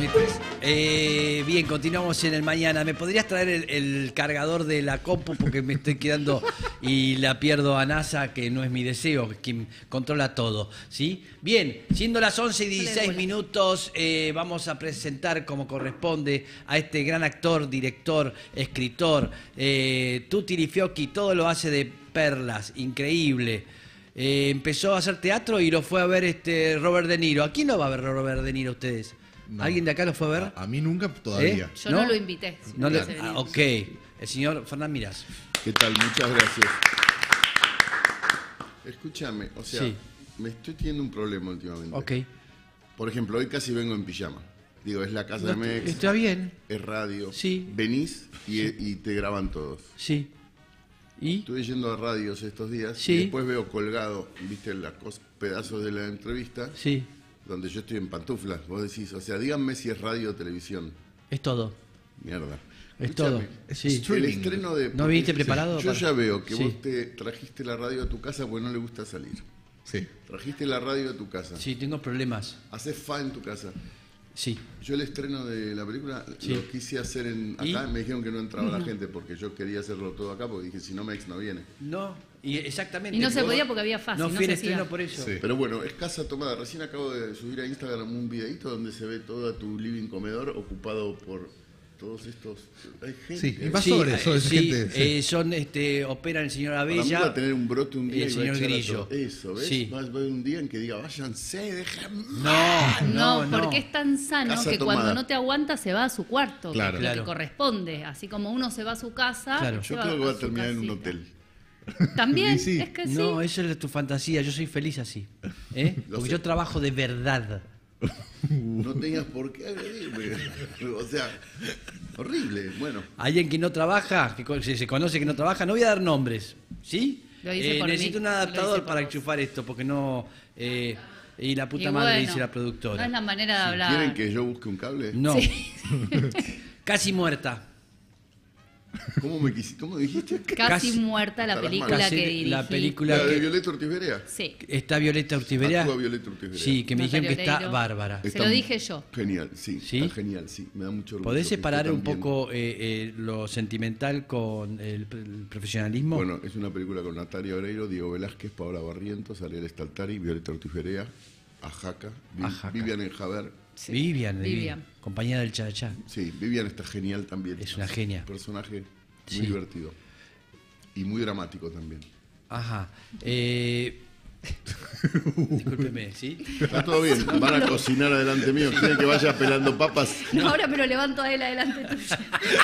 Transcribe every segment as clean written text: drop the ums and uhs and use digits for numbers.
Bien, continuamos en el mañana. ¿Me podrías traer el cargador de la compu? Porque me estoy quedando y la pierdo a NASA, que no es mi deseo, quien controla todo, ¿sí? Bien, siendo las 11:16 vamos a presentar como corresponde a este gran actor, director, escritor, Tutti Lifiocchi, todo lo hace de perlas, increíble. Empezó a hacer teatro y lo fue a ver Robert De Niro. ¿A quién lo va a ver Robert De Niro ustedes? No. ¿Alguien de acá lo fue a ver? A mí nunca todavía. Yo no lo invité. No ok. El señor Fernán Mirás. ¿Qué tal? Muchas gracias. Escúchame, o sea, Sí. me estoy teniendo un problema últimamente. Ok. Por ejemplo, hoy casi vengo en pijama. Digo, es la casa de Mex, Está bien. es radio. Sí. Venís y te graban todos. Sí. ¿Y? Estuve yendo a radios estos días Sí. y después veo colgado, viste, pedazos de la entrevista, Sí. donde yo estoy en pantuflas. Vos decís, o sea, díganme si es radio o televisión. Es todo. Mierda. Es Escúchame, todo. Sí. El estreno de... ¿No viniste preparado? Yo ya veo que Sí. vos te trajiste la radio a tu casa porque no le gusta salir. Sí. Trajiste la radio a tu casa. Sí, tengo problemas. Haces fa en tu casa. Sí. Yo el estreno de la película Sí. lo quise hacer acá. Me dijeron que no entraba la gente porque yo quería hacerlo todo acá porque dije, si no, Mex no viene. No, y exactamente. Y no se Vos- podía porque había fácil. No fui al se hacía. estreno por eso. Sí. Pero bueno, es casa tomada. Recién acabo de subir a Instagram un videito donde se ve todo tu living comedor ocupado por todos estos... Hay gente. Sí, invasores, son sí, gente. Sí. son, operan el señor Para mí va Abella a tener un brote un y día el y va a señor echar a Grillo. todo. Eso, ¿ves? Sí. Va a haber un día en que diga, váyanse, déjenme. No, porque es tan sano Casa que tomada. cuando no te aguanta se va a su cuarto, Claro. que es lo Claro. que corresponde. Así como uno se va a su casa, Claro. se Yo creo que va a su terminar en un casita. hotel. También, Y sí. es que sí. No, eso es tu fantasía. Yo soy feliz así. Lo Porque sé. yo trabajo de verdad. No tenías por qué agredirme. O sea, horrible. Bueno, Alguien que no trabaja, se conoce que no trabaja, no voy a dar nombres, ¿sí? Lo hice por necesito mí, un lo adaptador hice por para vos. enchufar esto, porque no... y la puta Y madre bueno, dice la productora. No es la manera de hablar. ¿quieren que yo busque un cable? No. Sí. Casi muerta. ¿Cómo dijiste? Casi muerta la Estarás película mal. Casi que dirigí. la película ¿La de que Violeta Ortiz-Berea? Sí. está Violeta Urtiberea. Actúa Violeta Urtiz-Berea. Sí, que me dijeron que está Oreiro. bárbara. Se lo dije yo. Genial, sí, ¿Sí? está genial, sí. Me da mucho orgullo. ¿Podés que separar esté un tan bien. poco lo sentimental con el profesionalismo? Bueno, es una película con Natalia Oreiro, Diego Velázquez, Paola Barrientos, Ariel Staltari, Violeta Ortiz-Berea, Ajaca, Ajaca. Vivian Enjaver. Sí. Vivian, Vivian. compañera del Chachá. Sí, Vivian está genial también. Es una genia. Un personaje muy Sí. divertido. Y muy dramático también. Ajá. Discúlpeme, ¿sí? Está todo bien. Van a cocinar adelante mío. ¿Quieren que vaya pelando papas? No, ahora me lo levanto a él adelante tuyo.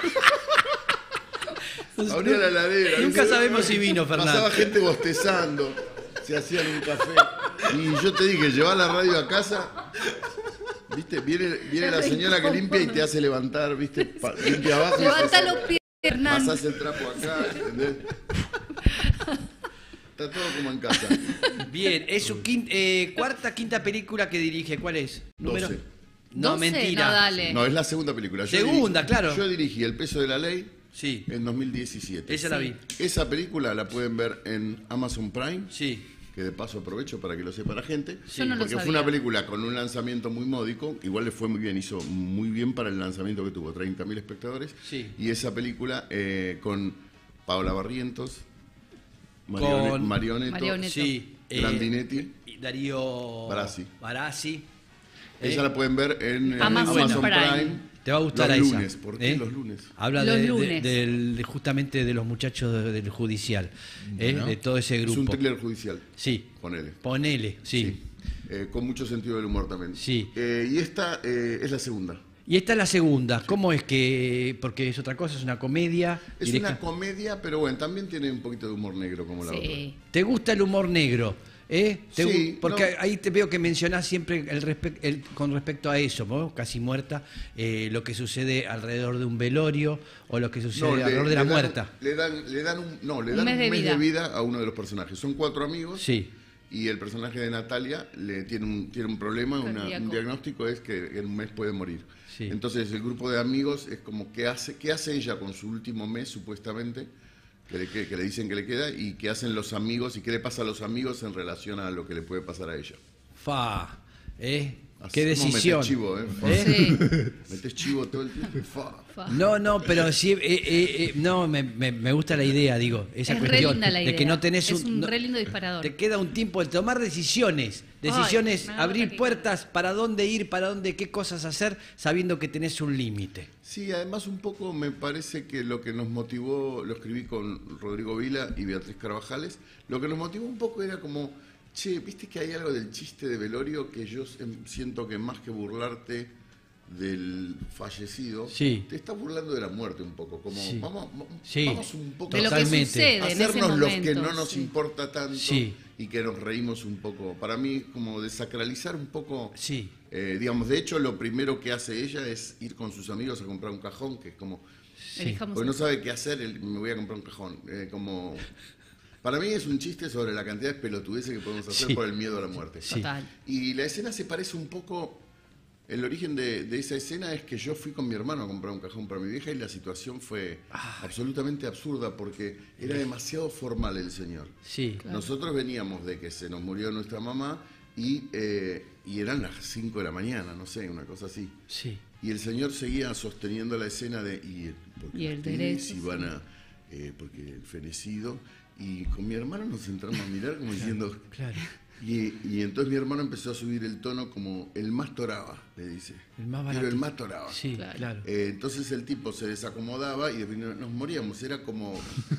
Abría la heladera. Nunca ¿viste? sabemos si vino, Fernando. Pasaba gente bostezando. Se hacían un café. Y yo te dije, llevá la radio a casa. ¿Viste? Viene la señora que limpia y te hace levantar, ¿viste? Limpia abajo. y Levanta haces- los pies, Hernán. Pasás el trapo acá, ¿entendés? Está todo como en casa. Bien, es su quinta película que dirige. ¿Cuál es? 12. No, 12, mentira. no, dale. No, es la segunda película. Segunda, claro. Yo dirigí El peso de la ley Sí, en 2017. esa la vi. Esa película la pueden ver en Amazon Prime, Sí, que de paso aprovecho para que lo sepa la gente. Yo no lo porque fue sabía. una película con un lanzamiento muy módico, igual le fue muy bien, hizo muy bien para el lanzamiento que tuvo, 30.000 espectadores. Sí. Y esa película con Paola Barrientos, Con Marioneto, Marioneto. sí. Grandinetti. Y Darío Barassi. Eh, Esa la pueden ver en Amazon Amazon Prime. Prime. Te va a gustar los a esa. lunes. ¿Por qué los lunes? Habla Los de, lunes. justamente de los muchachos del judicial, Bueno. de todo ese Es un grupo. thriller judicial, Sí, ponele. ponele, sí. Con mucho sentido del humor también. Sí. Y esta es la segunda. Y esta es la segunda. ¿Cómo es que...? Porque es otra cosa, es una comedia. Es directa. una comedia, pero bueno, también tiene un poquito de humor negro como la otra. Sí. ¿Te gusta el humor negro? Sí, Porque no. ahí te veo que mencionás siempre con respecto a eso, ¿no? Casi muerta, lo que sucede alrededor de un velorio o lo que sucede alrededor de la muerta. Le dan un mes de mes vida. de vida a uno de los personajes. Son 4 amigos. Sí. Y el personaje de Natalia tiene un problema, Cardíaco. un diagnóstico es que en un mes puede morir. Sí. Entonces el grupo de amigos es como qué hace ella con su último mes supuestamente, que le dicen que le queda, y qué hacen los amigos y qué le pasa a los amigos en relación a lo que le puede pasar a ella. Fa, Qué ¿Cómo decisión. metés chivo, Sí. Metés chivo todo el tiempo. Fa. No, pero sí, no, me gusta la idea, digo, esa Es re cuestión linda la idea. de que no tenés es un no- re lindo disparador. te queda un tiempo de tomar decisiones, Ay, me da abrir taquicardia. puertas, para dónde ir, para dónde, qué cosas hacer, sabiendo que tenés un límite. Sí, además un poco me parece que lo que nos motivó, lo escribí con Rodrigo Vila y Beatriz Carvajales, lo que nos motivó un poco era como, che, viste que hay algo del chiste de velorio que yo siento que más que burlarte del fallecido, Sí. te estás burlando de la muerte un poco, como Sí. vamos Sí. un poco De lo que Totalmente. sucede en ese hacernos momento. los que no nos sí. importa tanto Sí. y que nos reímos un poco. Para mí, como desacralizar un poco, Sí. digamos, de hecho, lo primero que hace ella es ir con sus amigos a comprar un cajón, que es como, Elijamos porque no el- sabe qué hacer, me voy a comprar un cajón. Para mí es un chiste sobre la cantidad de pelotudeces que podemos hacer Sí. por el miedo a la muerte. Sí. Total. Y la escena se parece un poco. El origen de esa escena es que yo fui con mi hermano a comprar un cajón para mi vieja y la situación fue absolutamente absurda porque era demasiado formal el señor. Sí. Nosotros veníamos de que se nos murió nuestra mamá y eran las 5 de la mañana, no sé, una cosa así. Sí. Y el señor seguía sosteniendo la escena de porque Y el ustedes derecho, iban a porque el fenecido, y con mi hermano nos entramos a mirar como diciendo, Claro. y entonces mi hermano empezó a subir el tono como el más toraba, le dice. El más Pero barato. el más toraba. Sí, Claro. claro. Entonces el tipo se desacomodaba y después nos moríamos, era como...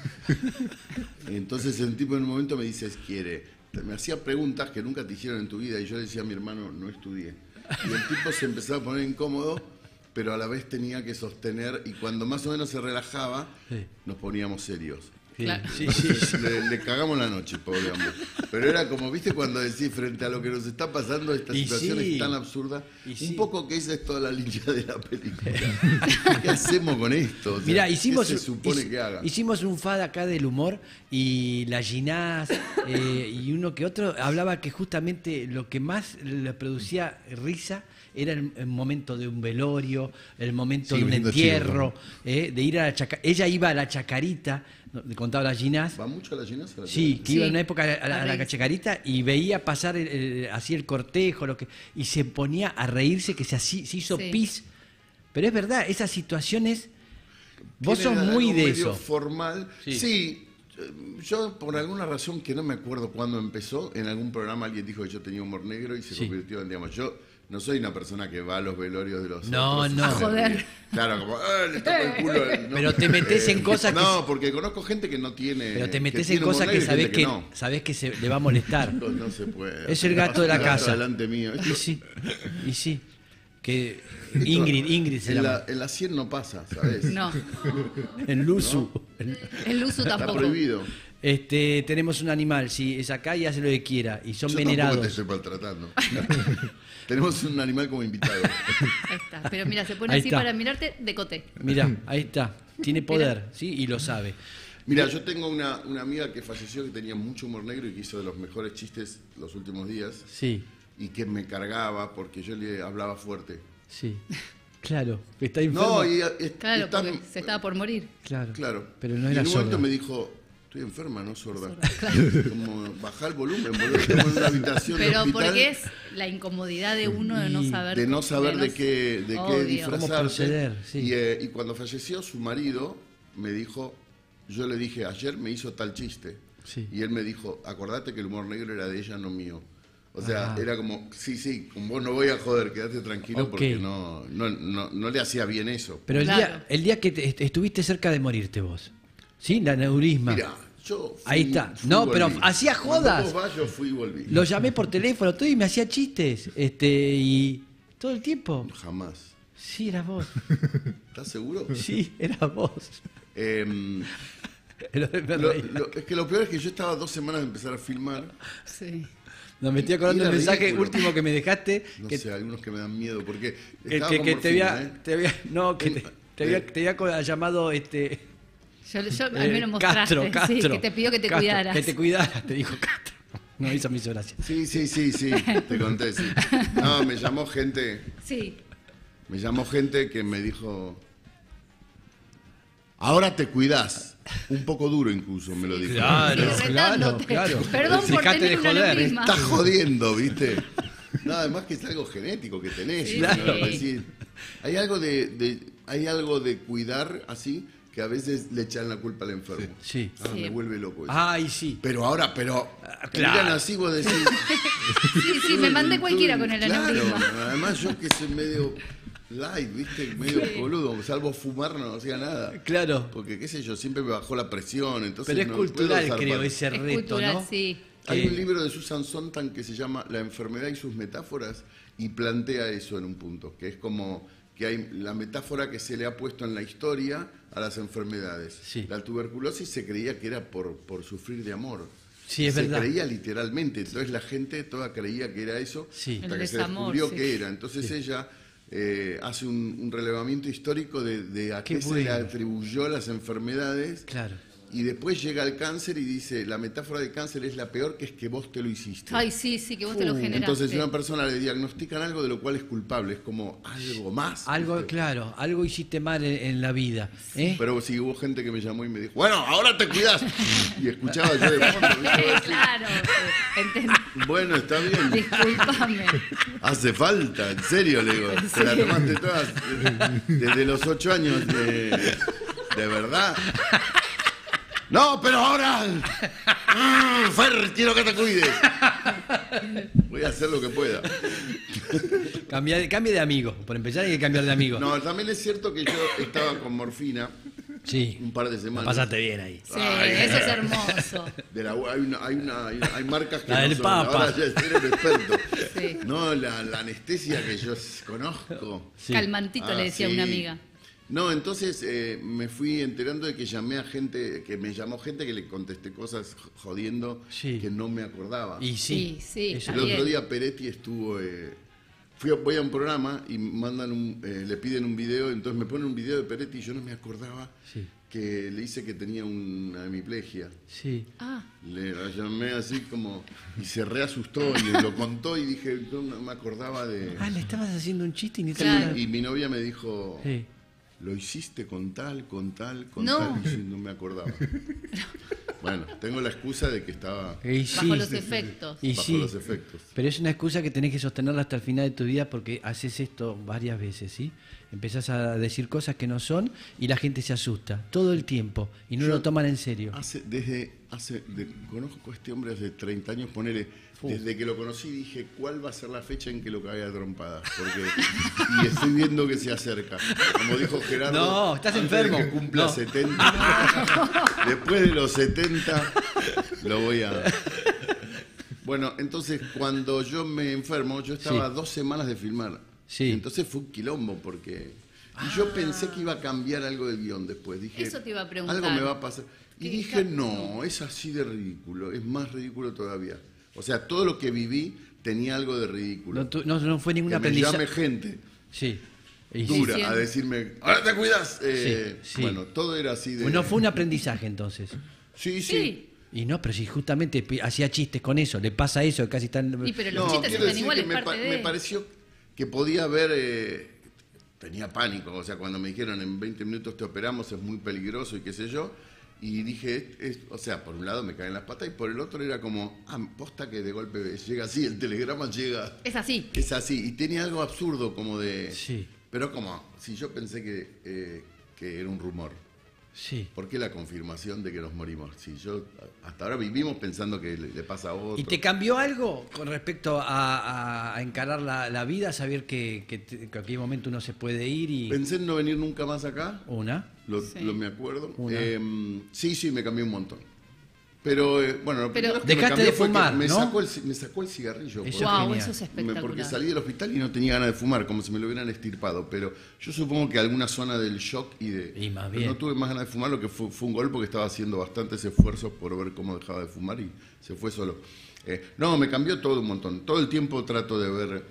Entonces el tipo en un momento me dice, me hacía preguntas que nunca te hicieron en tu vida y yo le decía a mi hermano, no estudié. Y el tipo se empezaba a poner incómodo, pero a la vez tenía que sostener y cuando más o menos se relajaba, Sí. nos poníamos serios. Sí, Claro. sí, sí, sí. Le cagamos la noche, pobre hombre. Pero era como, viste, cuando decís frente a lo que nos está pasando, esta Y situación sí. es tan absurda. Y Un sí. poco que esa es toda la línea de la película. ¿Qué hacemos con esto? O sea, Mirá, hicimos, ¿qué se supone que haga? hicimos un FAD acá del humor y la Ginás y uno que otro hablaba que justamente lo que más le producía risa era el momento de un velorio, el momento Sí, de un lindo entierro, de ir a la chacarita. Ella iba a la chacarita, contaba la Ginás. ¿Va mucho a la Ginás? Sí, que Sí, iba en una época a la reírse. chacarita y veía pasar así el cortejo, y se ponía a reírse, que se hizo Sí. pis. Pero es verdad, esas situaciones, vos sos Tiene muy algo de medio eso. formal. Sí. Sí. Yo por alguna razón que no me acuerdo cuándo empezó, en algún programa alguien dijo que yo tenía humor negro y se Sí. convirtió en, digamos, yo no soy una persona que va a los velorios de los No, otros. no. A joder. Claro, como, le toco el culo. No. Pero te metés en cosas que- No, porque conozco gente que no tiene... Pero te metés tiene en humor cosas que negro y sabés gente que, no. sabés que se le va a molestar. No se puede. Es el gato de la El gato casa. delante mío. Y sí, y sí. Que Ingrid se en llama. la, en la 100 no pasa, ¿sabes? No, En Luzu. el uso Está tampoco. prohibido. Tenemos un animal, sí, es acá y hace lo que quiera. Y son Yo tampoco te venerados. estoy maltratando. Tenemos un animal como invitado. Ahí está. Pero mira, se pone Ahí así está. para mirarte de coté. Mirá, ahí está. Tiene poder, ¿sí? Y lo sabe. Mira, yo tengo una amiga que falleció que tenía mucho humor negro y que hizo de los mejores chistes los últimos días Sí, y que me cargaba porque yo le hablaba fuerte. sí. Claro, está enfermo. No, y Claro, está- porque se estaba por morir. Claro. Claro. Pero no y era en un momento sorda. me dijo, estoy enferma, no sorda. Como bajar el volumen, boludo. Estamos en una habitación de Pero hospital porque es la incomodidad de uno de no Y saber. de no saber de no- qué Obvio. disfrazarse. Cómo proceder, sí. Y cuando falleció su marido, me dijo, yo le dije, ayer me hizo tal chiste. Sí. Y él me dijo, acordate que el humor negro era de ella, no mío. O sea, Ah. era como, sí, con vos no voy a joder, quédate tranquilo Ok. porque no le hacía bien eso. Pero Claro. el día que estuviste cerca de morirte vos, ¿sí? La neurisma. Mira, yo fui, Ahí está. fui No, y pero volví. hacía Cuando jodas. vos vas, yo fui y volví. Lo llamé por teléfono, todo y me hacía chistes. Y todo el tiempo. Jamás. Sí, eras vos. ¿Estás seguro? Sí, eras vos. Em, Me reí. es que lo peor es que yo estaba 2 semanas de empezar a filmar. Sí. No, me estoy acordando Era del mensaje ridículo. último que me dejaste. No que, sé, algunos que me dan miedo porque que- estaba que- con que morfina, no, que te había llamado Yo al menos mostraste. Castro, Sí, que te pidió que te Castro, cuidaras. Que te cuidaras, te dijo Castro. No, eso me hizo gracia. Sí, te conté, sí. No, me llamó gente que me dijo, ahora te cuidás. Un poco duro incluso me lo dijo. Claro, Sí, retándote. claro. Perdón por Dejate tener de una joder. neurisma. Estás jodiendo, ¿viste? Nada más que es algo genético que tenés. Sí, ¿no? sí. Es decir, hay algo de cuidar así que a veces le echan la culpa al enfermo. Sí. Sí. Me vuelve loco eso. Ay, sí. Pero ahora, te claro. miran así, vos decís... Sí, me mandé cualquiera con el Claro, aneurisma. además yo que soy medio light, ¿viste? Medio boludo, salvo fumar no hacía nada. Claro. Porque, qué sé yo, siempre me bajó la presión, entonces Pero es no cultural, puedo creo, zarpar. ese Es reto, cultural, ¿no? sí. Hay un libro de Susan Sontag que se llama La enfermedad y sus metáforas y plantea eso en un punto, que es como que hay la metáfora que se le ha puesto en la historia a las enfermedades. Sí. La tuberculosis se creía que era por sufrir de amor. Sí, es verdad. Se creía literalmente, entonces la gente toda creía que era eso, Sí. hasta El que se desamor, descubrió sí. que era. Entonces ella hace un relevamiento histórico de a Qué qué se le bueno. atribuyó las enfermedades. Claro. Y después llega el cáncer y dice, la metáfora del cáncer es la peor, que es que vos te lo hiciste. Ay, sí, que vos te lo generaste. Entonces a una persona le diagnostican algo de lo cual es culpable, es como algo más. Algo, ¿viste? claro, algo hiciste mal en la vida. ¿eh? Pero sí, hubo gente que me llamó y me dijo, bueno, ahora te cuidás. Y escuchaba yo de fondo. ¿viste? Sí, claro. Entendí. Bueno, está bien. Discúlpame. Hace falta, en serio, le digo. Te la tomaste todas desde los 8 años, de verdad. No, pero ahora, Fer, quiero que te cuides. Voy a hacer lo que pueda. Cambie de amigo. Por empezar hay que cambiar de amigo. No, también es cierto que yo estaba con morfina Sí. un par de La semanas. pasaste bien ahí. Sí, eso es hermoso. Hay marcas que La no del son. Papa. Ahora ya eres un experto. Sí. No, la anestesia que yo conozco. Sí. Calmantito le decía sí. una amiga. No, entonces me fui enterando de que llamé a gente, que me llamó gente que le contesté cosas jodiendo Sí. que no me acordaba. Y sí. Sí, Eso. El también. otro día Peretti estuvo, voy a un programa y le piden un video, entonces me ponen un video de Peretti y yo no me acordaba Sí. que le hice que tenía una hemiplegia. Sí. Ah, La llamé así como, y se reasustó y lo contó y dije, yo no me acordaba de... Ah, le estabas haciendo un chiste y ni te Claro. acordabas. Y mi novia me dijo, Sí. lo hiciste con tal, No. tal, y yo no me acordaba. Bueno, tengo la excusa de que estaba Y sí. bajo los efectos. Y bajo sí. los efectos. Pero es una excusa que tenés que sostenerla hasta el final de tu vida porque haces esto varias veces, ¿sí? Empezás a decir cosas que no son y la gente se asusta todo el tiempo y no Yo lo toman en serio. Conozco a este hombre hace 30 años, desde que lo conocí dije, ¿cuál va a ser la fecha en que lo caiga a trompadas? Y estoy viendo que se acerca. Como dijo Gerardo, No, estás antes de enfermo. que cumpla No. 70. Después de los 70 lo voy a... Bueno, entonces cuando yo me enfermo, yo estaba Sí. 2 semanas de filmar. Sí. Entonces fue un quilombo porque... Y yo pensé que iba a cambiar algo del guión después. Dije, Eso te iba a preguntar. algo me va a pasar. Y ¿Qué dije, ca- no, es así de ridículo, es más ridículo todavía. O sea, todo lo que viví tenía algo de ridículo. No fue ningún que me aprendizaje. llame gente Sí. Y dura sí. a decirme, ahora te cuidas. Sí. Bueno, todo era así de... No fue un aprendizaje entonces. Sí, sí. Sí. Y no, pero si justamente hacía chistes con eso, le pasa eso, casi tan... Y pero los No, chistes quiero están decir igual, que es me, parte de... me pareció que podía haber... tenía pánico, o sea, cuando me dijeron en 20 minutos te operamos, es muy peligroso y qué sé yo, y dije, o sea, por un lado me caen las patas y por el otro era como, posta que de golpe llega así, el telegrama llega, Es así. es así, y tenía algo absurdo como de... Sí, Pero como, si yo pensé que era un rumor, sí. ¿por qué la confirmación de que nos morimos? Si yo, hasta ahora vivimos pensando que le pasa a otro. ¿Y te cambió algo con respecto a encarar la vida, saber que en cualquier momento uno se puede ir y... Pensé en no venir nunca más acá. Una. Sí. Lo me acuerdo. Una. Sí, me cambió un montón. Pero bueno, lo Pero- primero que me Dejaste cambió de fue que fumar, me ¿no? sacó el cigarrillo. Eso porque- es Wow, genial. eso es espectacular. porque salí del hospital y no tenía ganas de fumar, como si me lo hubieran extirpado. Pero yo supongo que alguna zona del shock Y más pero bien. no tuve más ganas de fumar, lo que fue un gol porque estaba haciendo bastantes esfuerzos por ver cómo dejaba de fumar y se fue solo. No, me cambió todo un montón. Todo el tiempo trato de ver...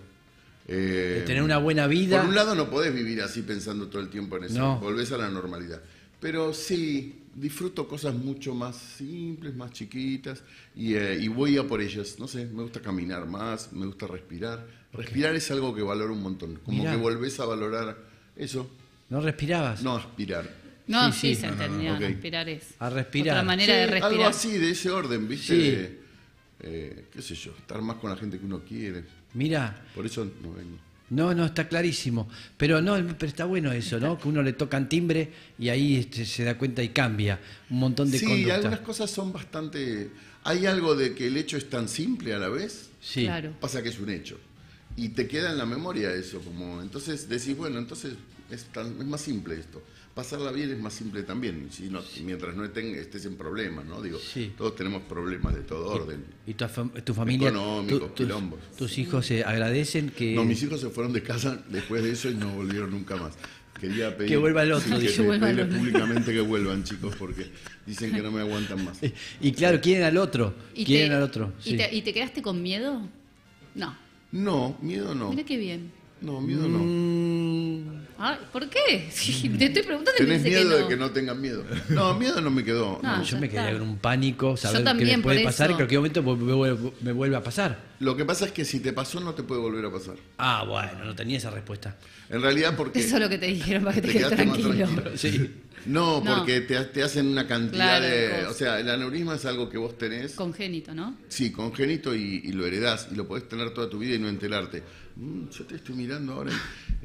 De tener una buena vida. Por un lado no podés vivir así pensando todo el tiempo en eso, No. volvés a la normalidad. Pero sí, disfruto cosas mucho más simples, más chiquitas y voy a por ellas. No sé, me gusta caminar más, me gusta respirar. Respirar es algo que valoro un montón, como Mirá. que volvés a valorar eso, ¿No respirabas? no aspirar. No, Sí, sí, sí. se entendió. ok. Respirar es. A respirar. Otra manera de Sí, respirar. algo así, de ese orden, ¿viste? Sí. qué sé yo, estar más con la gente que uno quiere. Mira, Por eso no vengo. no, está clarísimo. Pero no, pero está bueno eso, ¿no? Que uno le tocan timbre y ahí se da cuenta y cambia un montón de Sí, conducta. algunas cosas son bastante... Hay algo de que el hecho es tan simple a la vez, Sí. Claro. pasa que es un hecho. Y te queda en la memoria eso, como entonces decís, bueno, entonces es más simple esto. Pasarla bien es más simple también, si no, mientras no estés en problemas, ¿no? Digo, Sí. todos tenemos problemas de todo orden. ¿Y tu familia, Económicos, quilombos. tus hijos agradecen que... No, mis hijos se fueron de casa después de eso y no volvieron nunca más. Quería pedir Que vuelva el otro, sí, dice. pedirle públicamente que vuelvan, chicos, porque dicen que no me aguantan más. Y claro, quieren al otro. Quieren al otro. ¿Y Sí. te quedaste con miedo? No. No, miedo no. Mira qué bien. No, miedo no. Ay, ¿por qué? Sí, te estoy preguntando y me ¿Tenés dice miedo que no. de que no tengan miedo? No, miedo no me quedó. No. no. Yo ya me está. quedé con un pánico, saber qué también, me puede por pasar y eso. que en cualquier momento me vuelve a pasar. Lo que pasa es que si te pasó no te puede volver a pasar. Ah, bueno, no tenía esa respuesta. En realidad porque... Eso es lo que te dijeron para que te Te quedes quedaste más tranquilo. tranquilo. Sí. No, No. porque te hacen una cantidad Claro, de... cosas. O sea, el aneurisma es algo que vos tenés... Congénito, ¿no? Sí, congénito y lo heredás y lo podés tener toda tu vida y no enterarte. Yo te estoy mirando ahora.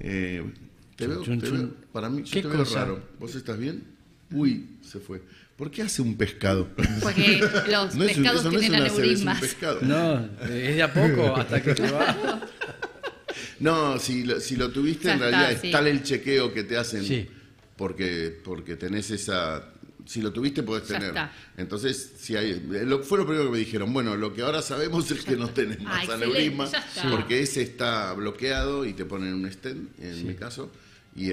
Te veo, Chun, chun. para mí, yo ¿Qué te veo cosa? raro. ¿Vos estás bien? Uy, se fue. ¿Por qué hace un pescado? Porque los No es un- pescados eso no es tienen una CB, es un aneurismas. pescado. No, es de a poco hasta que te va. No, si lo tuviste, Ya en está, realidad sí. es tal el chequeo que te hacen Sí. porque tenés esa... Si lo tuviste, podés Ya tener. está. Entonces, si hay, fue lo primero que me dijeron. Bueno, lo que ahora sabemos es que no tenés más excelente, aneurisma, ya está. porque ese está bloqueado y te ponen un stent, en mi caso, y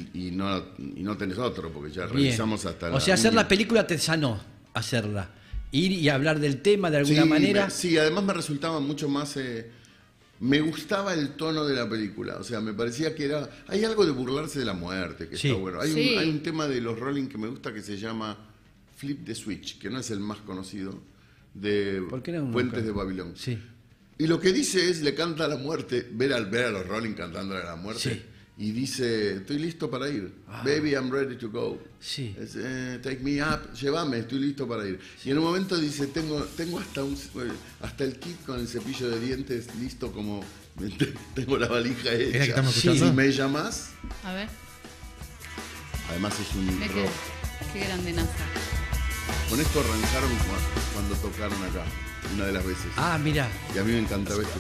no tenés otro, porque ya Bien. revisamos hasta O sea, hacer uña. la película te sanó, hacerla. Ir y hablar del tema de alguna Sí, manera. sí, además me resultaba mucho más... me gustaba el tono de la película, o sea, me parecía que era... Hay algo de burlarse de la muerte, que Sí. está bueno. Sí. Hay un tema de los Rolling que me gusta que se llama Flip the Switch, que no es el más conocido, de ¿Por qué no? Puentes de Babilón. Sí. Y lo que dice es, le canta a la muerte, ver a los Rolling cantándole a la muerte, Sí. y dice, estoy listo para ir. Baby, I'm ready to go. Sí. Es, take me up, llévame, estoy listo para ir. Y en un momento dice, tengo hasta el kit con el cepillo de dientes listo, como tengo la valija hecha. que estamos Sí. escuchando? Si me llamas, A ver, además es un mira intro. qué grande NASA. Con esto arrancaron cuando tocaron acá, una de las veces. Ah, mira. Y a mí me encantaba esto.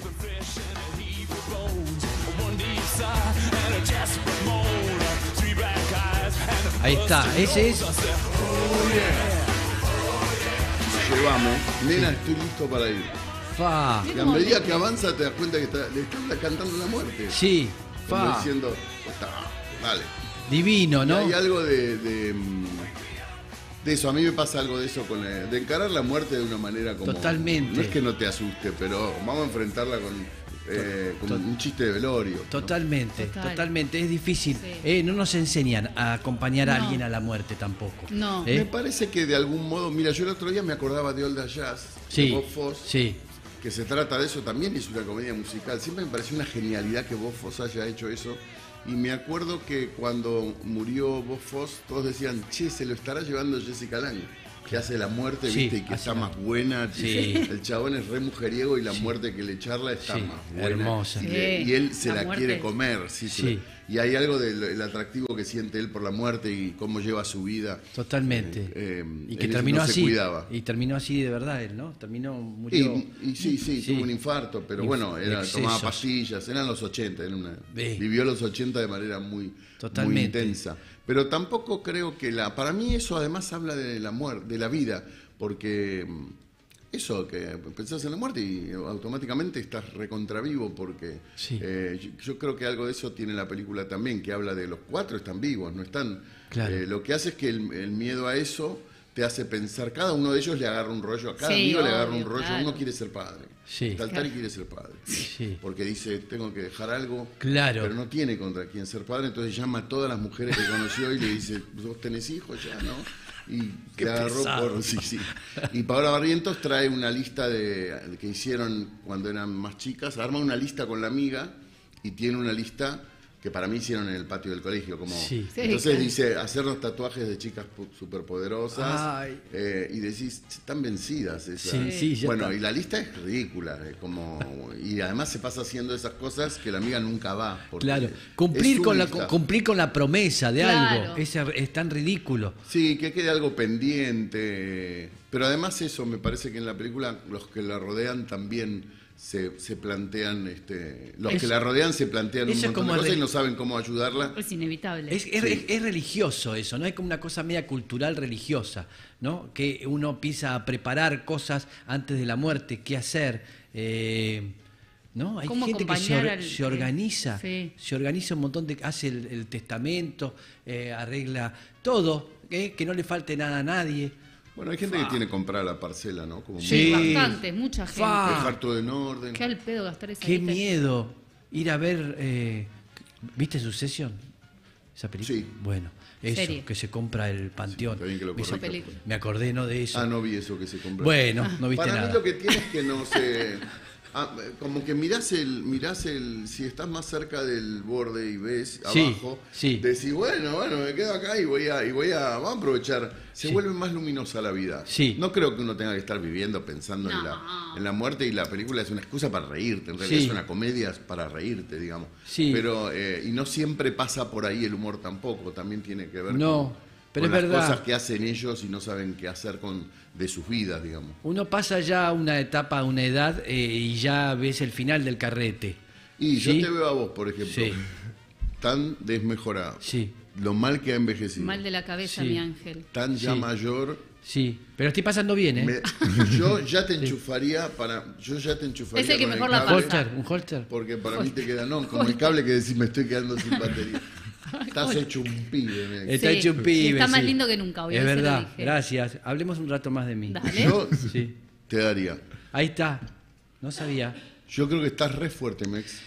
Ahí está. Ese es. Llévame, nena, estoy listo para ir. Fa. Y a medida que avanza te das cuenta que le están cantando la muerte. Sí. Como Fa. diciendo, "Está, dale. Divino, Y ¿no? hay algo de eso, a mí me pasa algo de eso, de encarar la muerte de una manera como... Totalmente. No es que no te asuste, pero vamos a enfrentarla con un chiste de velorio. ¿no? Totalmente, Total. totalmente. Es difícil. Sí. No nos enseñan a acompañar a No. alguien a la muerte tampoco. No. Me parece que de algún modo, mira, yo el otro día me acordaba de Old Jazz, Sí. de Bob Fosse, Sí. que se trata de eso también, es una comedia musical. Siempre me pareció una genialidad que Bob Fosse haya hecho eso. Y me acuerdo que cuando murió Bob Fosse, todos decían, che, se lo estará llevando Jessica Lange, que hace la muerte, Sí, ¿viste? Y que hace está la- más buena. Sí. El chabón es re mujeriego y la muerte que le charla está Sí, más buena. hermosa. Sí, Y él se la la muerte. quiere comer. Sí, Sí. Y hay algo del atractivo que siente él por la muerte y cómo lleva su vida. Totalmente. y que él terminó no se así. cuidaba. Y terminó así de verdad él, ¿no? Terminó, murió. Y sí, tuvo un infarto, pero bueno, excesos. tomaba pastillas, eran los 80, Sí. vivió los 80 de manera muy Totalmente. intensa. Pero tampoco creo que para mí eso además habla de la muerte, de la vida, porque eso, que pensás en la muerte y automáticamente estás recontravivo, porque Sí. yo creo que algo de eso tiene la película también, que habla de los cuatro están vivos, no están... Claro. Lo que hace es que el miedo a eso te hace pensar, cada uno de ellos le agarra un rollo, a cada Sí, amigo le agarra un obvio, rollo, claro. uno quiere ser padre. Sí. Taltari quiere ser padre. Sí. Porque dice, tengo que dejar algo, Claro. pero no tiene contra quién ser padre, entonces llama a todas las mujeres que conoció y le dice, vos tenés hijos ya, ¿no? Y Qué le agarró pesado. por... Sí, sí. Y Paola Barrientos trae una lista de que hicieron cuando eran más chicas, arma una lista con la amiga y tiene una lista que para mí hicieron en el patio del colegio. Como, Sí. Sí, entonces claro. dice, hacernos tatuajes de chicas superpoderosas. Ay. Y decís, están vencidas esas. Sí, sí, ya bueno, está. y la lista es ridícula. Y además se pasa haciendo esas cosas que la amiga nunca va. porque Claro, es cumplir su con, lista. cumplir con la promesa de Claro. algo. Es tan ridículo. Sí, que quede algo pendiente. Pero además eso, me parece que en la película los que la rodean también se plantean, los Es- que la rodean se plantean un eso es montón como de cosas re- y no saben cómo ayudarla. Es inevitable. Es religioso eso, ¿no? Es como una cosa media cultural religiosa, ¿no? Que uno empieza a preparar cosas antes de la muerte, qué hacer. ¿No? Hay Cómo gente que acompañar se organiza, sí. se organiza un montón de... hace el testamento, arregla todo, que no le falte nada a nadie. Bueno, hay gente que tiene comprada la parcela, ¿no? Como Sí, Sí. bastante, mucha gente. Fa. dejar todo en orden. Qué al pedo gastar esa Qué guita. miedo ir a ver... ¿Viste Succession? Esa película. Sí. Bueno, eso, Serie. que se compra el panteón. está bien que lo Me hizo- corrijas. Película. me acordé, ¿no? De eso. Ah, no vi eso que se compró. Bueno, no viste Para nada. mí lo que tiene es que no se... como que mirás el... Si estás más cerca del borde y ves Sí, abajo, sí. decís, bueno, me quedo acá y voy a... Vamos a aprovechar. Se Sí. vuelve más luminosa la vida. Sí. No creo que uno tenga que estar viviendo pensando No. en la muerte, y la película es una excusa para reírte. En realidad Sí. es una comedia para reírte, digamos. Sí. Pero, y no siempre pasa por ahí el humor tampoco. También tiene que ver No, pero con es las verdad. cosas que hacen ellos y no saben qué hacer de sus vidas, digamos. Uno pasa ya a una etapa, a una edad, y ya ves el final del carrete. Y yo ¿Sí? te veo a vos, por ejemplo, Sí. tan desmejorado. Sí, Lo mal que ha envejecido. Mal de la cabeza, Sí. mi ángel. Tan ya Sí. mayor. sí. Pero estoy pasando bien, ¿eh? Yo ya te enchufaría Yo ya te enchufaría Es el que con mejor el la cable, pasa. ¿Un holster? porque para mí te queda, no, como el cable que decís, me estoy quedando sin batería. Estás hecho un pibe, mira. Está Sí, hecho un y pibe. está más sí. lindo que nunca, hoy, Es hoy se lo verdad, dije. gracias. Hablemos un rato más de mí. Dale. Yo Sí. te daría. Ahí está. No sabía. Yo creo que estás re fuerte, Mex.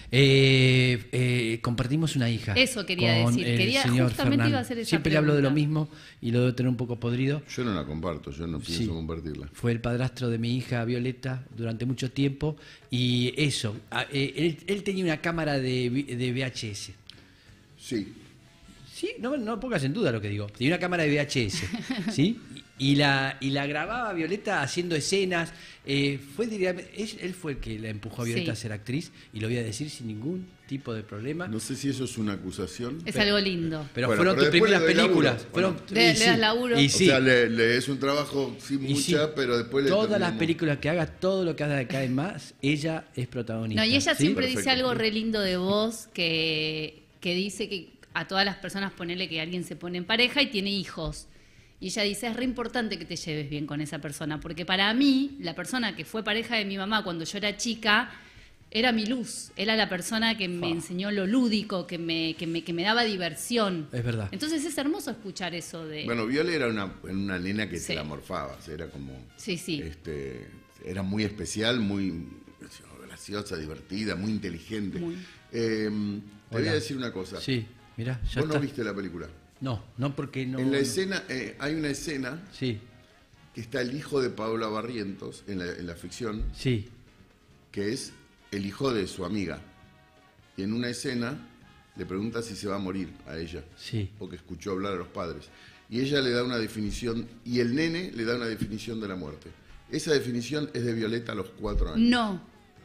Compartimos una hija. Eso quería con decir. el Quería- señor justamente Fernán. iba a hacer esa Siempre le hablo de lo pregunta. mismo y lo debo tener un poco podrido. Yo no la comparto, yo no pienso Sí. compartirla. Fue el padrastro de mi hija Violeta durante mucho tiempo y eso, él tenía una cámara de VHS. Sí. Sí, no pongas en duda lo que digo. Tenía una cámara de VHS, ¿sí? Y la grababa Violeta haciendo escenas. Él fue el que la empujó a Violeta Sí. a ser actriz y lo voy a decir sin ningún tipo de problema. No sé si eso es una acusación. Es algo lindo. Pero Bueno, fueron pero tus después primeras le doy películas. laburo, Fueron, ¿o no? Le das laburo. Y O sí, sea, le es un trabajo sin y sí. mucha, pero después le Todas las terminamos. películas que haga, todo lo que haga de acá en más, ella es protagonista. No, y ella ¿sí? siempre dice Perfecto. algo re lindo de vos, que dice que a todas las personas ponerle que alguien se pone en pareja y tiene hijos. Y ella dice, es re importante que te lleves bien con esa persona, porque para mí, la persona que fue pareja de mi mamá cuando yo era chica, era mi luz, era la persona que me enseñó lo lúdico, que me daba diversión. Es verdad. Entonces es hermoso escuchar eso de... Bueno, Viole era una nena que Sí. te la morfabas, era como... Sí, sí. Era muy especial, muy graciosa, divertida, muy inteligente. Muy. Te voy Hola. a decir una cosa. Sí, mirá, ya Vos está. no viste la película. No, porque no. En la escena, hay una escena Sí, que está el hijo de Paola Barrientos, en la ficción, sí, que es el hijo de su amiga. Y en una escena le pregunta si se va a morir a ella, sí. porque escuchó hablar a los padres. Y ella le da una definición, y el nene le da una definición de la muerte. Esa definición es de Violeta a los 4 años. No.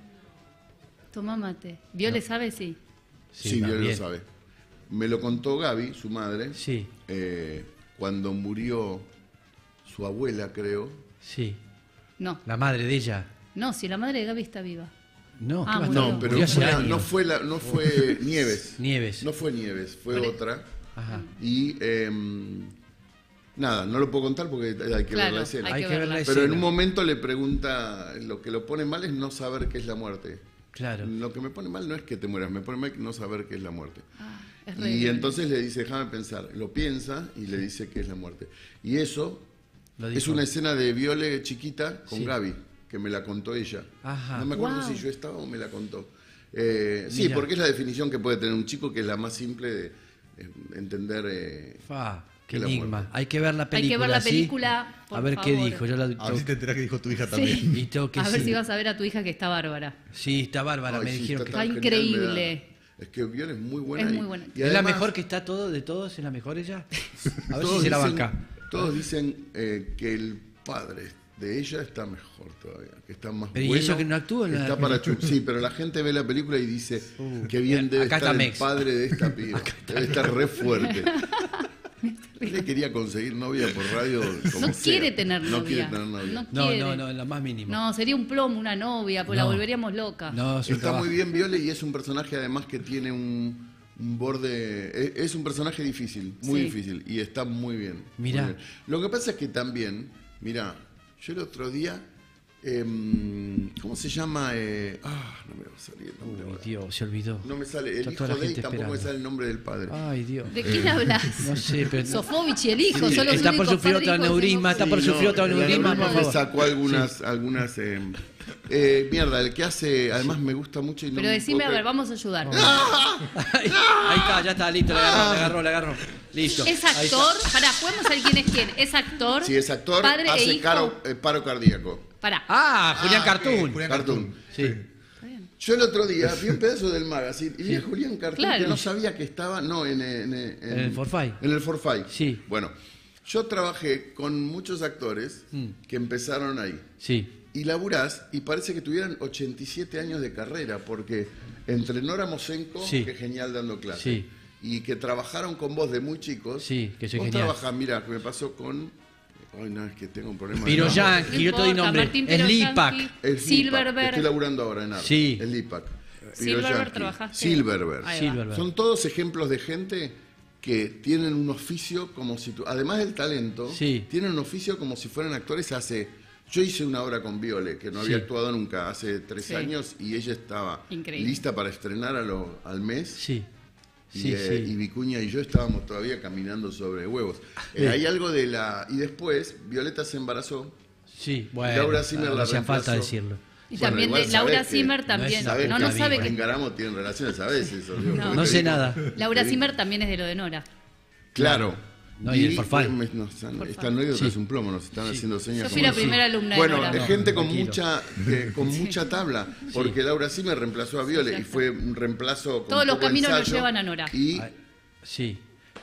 Toma mate. ¿Viole sabe? Sí. Sí, va Viole lo bien. sabe. Me lo contó Gaby, su madre, Sí, cuando murió su abuela, creo. sí. No. La madre de ella. No, si la madre de Gaby está viva. No, Ah, ¿qué va a murió. estar? No, pero Murió hace años. no fue Nieves. Nieves. No fue Nieves, fue otra. Ajá. Y nada, no lo puedo contar porque hay que ver Claro, la escena. Hay que ver la verla. escena. Pero en un momento le pregunta, lo que lo pone mal es no saber qué es la muerte. Claro. Lo que me pone mal no es que te mueras, me pone mal no saber qué es la muerte. Ah, es re Y lindo. entonces le dice, déjame pensar. Lo piensa y le dice qué es la muerte. Y eso Lo dijo. es una escena de Viole chiquita con Sí. Gaby, que me la contó ella. Ajá. No me acuerdo Wow. si yo estaba o me la contó. Sí, Mira. porque es la definición que puede tener un chico, que es la más simple de entender. Fa, qué Que la enigma. muerte. Hay que ver la película. Hay que ver la ¿sí? película, por A ver qué favor. dijo. Yo la A ver si te enterás que dijo tu hija también. y tengo que A ver sí. si vas a ver a tu hija que está bárbara. Sí, está bárbara. Ay, me sí, dijeron está que. Está tan genial, increíble. Es que Viola es muy buena. Es muy buena. ¿Es la mejor que está todo de todos? ¿Es la mejor ella? A ver si Todos se la dicen- banca. Todos dicen que el padre de ella está mejor todavía, que está más Pero ¿y bueno. ella que no actúa en la está para Sí, pero la gente ve la película y dice que bien debe acá estar está el Mex. padre de esta piba. Debe estar re fuerte. Ella quería conseguir novia por radio. Como No sea. quiere tener novia. No quiere tener novia. No, quiere. no, en la más mínima. No, sería un plomo una novia, pues la No. volveríamos loca. No, es un Está trabajo. muy bien Viola y es un personaje además que tiene un borde... Es un personaje difícil, muy Sí. difícil, y está muy bien. muy Mirá. bien. Lo que pasa es que también, mirá, yo el otro día... ¿cómo se llama? No me va a salir el nombre Uy, ahora. Dios, se olvidó. No me sale, el Está hijo toda la de él gente tampoco me esperando. sale el nombre del padre. Ay, Dios. ¿De quién hablas? No sé, pero... Sofovich y el hijo, son los Está por únicos sufrir par de otro hijos aneurisma, que no- está por sufrir otro el aneurisma, aneurisma por me favor. sacó algunas mierda, el que hace, además me gusta mucho y no Pero me decime, puedo a ver, creer. vamos a ayudar. Ahí está, ya está, listo, le agarró. Listo. Es Ahí está. actor, pará, podemos saber quién es quién. Es actor, Si es actor, padre e hace hijo. paro cardíaco. Pará. Julián Cartoon. Julián Cartoon. Sí. Está bien. Yo el otro día vi un pedazo del magazine y vi a Julián Cartoon Claro. que no sabía que estaba, en el Forfait. En el Forfait. Sí. Bueno, yo trabajé con muchos actores que empezaron ahí. Sí. Y laburás y parece que tuvieran 87 años de carrera, porque entre Nora Mosenko, Sí. que es genial dando clases, Sí. y que trabajaron con vos de muy chicos. Sí, que soy vos genial. trabajás, mira, que me pasó con... Ay, no, es que tengo un problema. de Piro nombre. Yankee, yo te doy importa, nombre. Martín Es Lipak. Piroyansky, El Silverberg. Estoy laburando ahora en ARC. Sí. El Lipak. Silverberg trabajaste. Silverberg. Ahí va. Silverberg. Son todos ejemplos de gente que tienen un oficio como si... Además del talento, Sí. tienen un oficio como si fueran actores Yo hice una obra con Viole, que no había Sí. actuado nunca, hace 3 Sí. años, y ella estaba Increíble. lista para estrenar al mes. Sí. Y, Sí, sí. y Vicuña y yo estábamos todavía caminando sobre huevos. Bien. Hay algo de la... Y después, Violeta se embarazó. Sí, bueno. Laura Zimmer no la hacía falta reemplazó. decirlo. Y Bueno, también igual de Laura sabés que- Zimmer también. ¿Sabés No, que no sabe que... Engaramo tiene relaciones a veces. digo, No. porque No te sé digo- nada. Laura te Zimmer también es de lo de Nora. Claro. No, y el Forfait. Esta anécdota Sí. es un plomo, nos están haciendo señas. Yo fui como la si- primera alumna de Bueno, Nora. de gente con Tranquilo. mucha tabla, porque Laura Zimmer reemplazó a Viole y fue un reemplazo con Todos los poco caminos nos ensayo, llevan a Nora. Y Sí.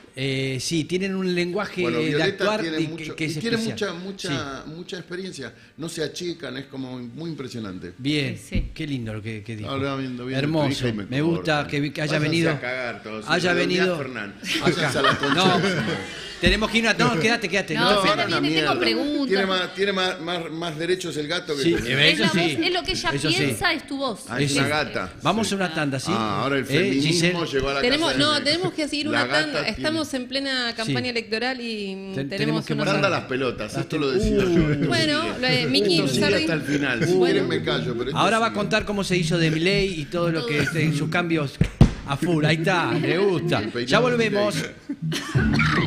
Sí, tienen un lenguaje bueno, de Violeta actuar tiene, que, mucho, que es y tiene especial. mucha experiencia. No se achican, es como muy impresionante. Sí. Bien, Sí, sí. qué lindo lo que dijo. Ahora viendo tu Hermoso, hija y me gusta que haya Váyanse venido. a cagar todos. Haya Redondeá, venido. Fernán. Acá. Váyanse a la concha No, de su madre. tenemos que ir a... No, quédate. No, te si ofendas. ahora viene, tengo preguntas. Tiene más derechos el gato que Sí, tú. Es, eso la sí. voz, es lo que ella Eso sí. piensa, es tu voz. Ah, es Sí. una gata. Vamos a una tanda, ¿sí? Ahora el feminismo Giselle. llegó a la Tenemos, casa. no, de- tenemos que seguir La una gata tanda. tiene- Estamos en plena campaña Sí. electoral y Tenemos tenemos que unos... Manda las pelotas, esto lo decía yo. Esto Bueno, sigue. lo de Miki Esto sigue Sarri- hasta el final. Si Bueno. quieren me callo, pero esto Ahora va a sigue. contar cómo se hizo de Milei y todo lo que sus cambios a full. Ahí está, me gusta. El peinado Ya de volvemos. Milei.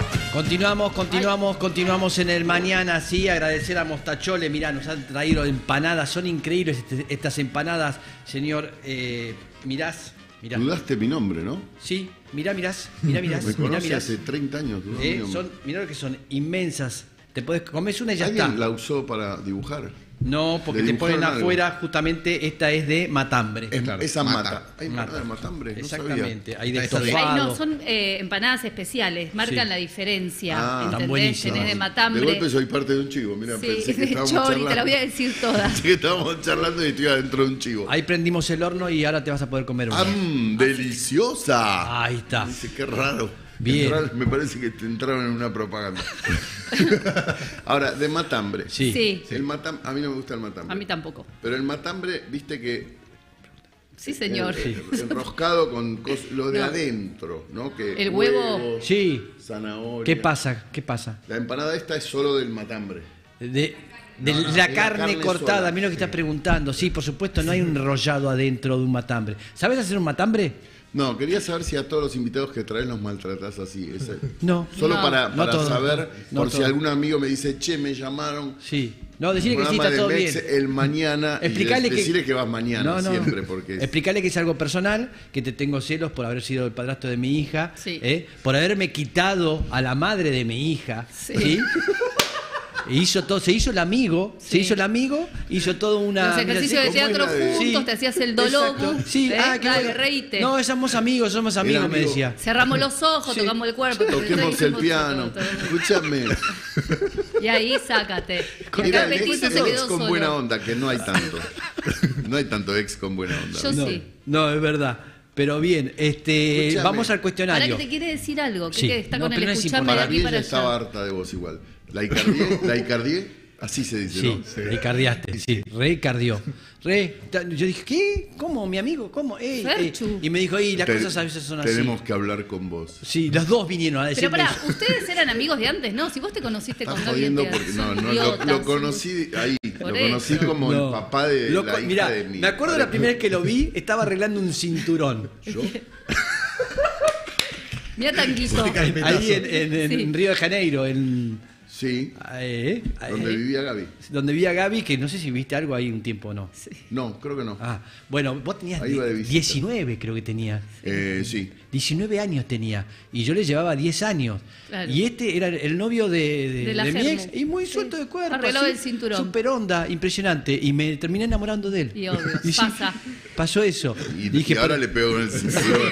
Continuamos en el mañana, sí, agradecer a Mostachole, mirá, nos han traído empanadas, son increíbles estas empanadas, señor, mirá. Dudaste mi nombre, ¿no? Sí, mirá. Me conoce hace 30 años. dudó mi nombre. Mirá lo que son inmensas, te podés comer una y ya ¿Alguien está. la usó para dibujar? No, porque ¿Le te ponen dibujaron afuera, justamente esta es de matambre. Claro, Esa mata. mata. ¿Hay empanada de matambre? No Exactamente, sabía. hay de Esa de- Ay, no, estofado. son empanadas especiales, marcan Sí. la diferencia. Ah, están ¿Entendés? buenísimas. Tenés de De matambre. golpe soy parte de un chivo. Mira, Sí, pensé que de estábamos chori, charlando. te la voy a decir todas. Pensé que estábamos charlando y estoy adentro de un chivo. Ahí prendimos el horno y ahora te vas a poder comer una. ¡Deliciosa! Ahí está. Dice, qué raro. Bien. Me parece que te entraron en una propaganda. Ahora, de matambre. Sí. Sí, A mí no me gusta el matambre. a mí tampoco. Pero el matambre, viste que Sí, señor. enroscado con lo de adentro, ¿no? Que El huevo. huevos, Sí. zanahoria. ¿Qué pasa? La empanada esta es solo del matambre. De No, la es la carne carne cortada, sola. mira lo que estás preguntando. Sí, por supuesto, no hay un enrollado adentro de un matambre. ¿Sabes hacer un matambre? No, quería saber si a todos los invitados que traes los maltratás así. No. Solo No. para No todo, saber, no por si todo. algún amigo me dice, che, me llamaron. Sí. No, decirle que sí, Programa está todo de bien. Mex el mañana. Explicarle y decirle que vas mañana siempre. Porque Explicarle que es algo personal, que te tengo celos por haber sido el padrastro de mi hija, Sí. por haberme quitado a la madre de mi hija. Sí. ¿sí? hizo todo, se hizo el amigo, hizo todo una... Los ejercicios de ¿cómo es teatro la de- juntos, Sí. te hacías el dolobu. Sí, ¿eh? qué Dale, bueno. reíte. No, somos amigos, me amigo. decía. Cerramos los ojos, Sí. tocamos el cuerpo. Toquemos el piano. todo. Escúchame. Y ahí sácate. Y Mira, acá Petito después se ex quedó con solo. buena onda, que no hay tanto. No hay tanto ex con buena onda. Yo No, sí. no, es verdad. Pero bien, Escúchame. vamos al Para cuestionario. que te quiere decir algo, que Sí. está No, con el pero no es escuchame de Para aquí mí para ella estaba allá. harta de vos igual. La Icardié, así se dice, Sí, ¿no? ricardiaste, sí, ricardió. Yo dije, ¿qué? ¿Cómo? ¿Mi amigo? ¿Cómo? Ferchu. Y me dijo, las Te- cosas a veces son así. Tenemos que hablar con vos. Sí, los dos vinieron a Pero decirme pará, eso. ustedes eran amigos de antes, ¿no? Si vos te conociste Estás con alguien jodiendo que porque no, son lo idiotas. conocí ahí. Por Lo conocí eso. como No. el papá de la hija Mirá, de mi me acuerdo la pareja. primera vez que lo vi, estaba arreglando un cinturón. ¿Yo? Mira Tanguito. Ahí en Sí. Río de Janeiro, Sí. Donde vivía Gaby. donde vi a Gaby, que no sé si viste algo ahí un tiempo o no. No, creo que no. Ah, bueno, vos tenías Ahí iba de visita. 19, creo que tenía. Sí. 19 años tenía. Y yo le llevaba 10 años. Claro. Y este era el novio De la de mi Germu. ex. Y muy Sí. suelto de cuerpo. Arreglaba así, el cinturón. Súper onda, impresionante. Y me terminé enamorando de él. Y obvio, sí, pasa. pasó eso. Y, dije, y ahora pero- le pego con el cinturón.